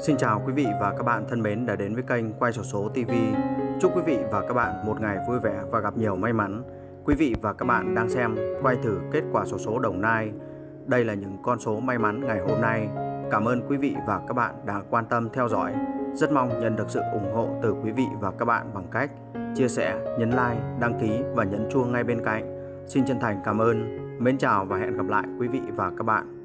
Xin chào quý vị và các bạn thân mến đã đến với kênh Quay Xổ Số TV. Chúc quý vị và các bạn một ngày vui vẻ và gặp nhiều may mắn. Quý vị và các bạn đang xem quay thử kết quả xổ số Đồng Nai. Đây là những con số may mắn ngày hôm nay. Cảm ơn quý vị và các bạn đã quan tâm theo dõi. Rất mong nhận được sự ủng hộ từ quý vị và các bạn bằng cách chia sẻ, nhấn like, đăng ký và nhấn chuông ngay bên cạnh. Xin chân thành cảm ơn. Mến chào và hẹn gặp lại quý vị và các bạn.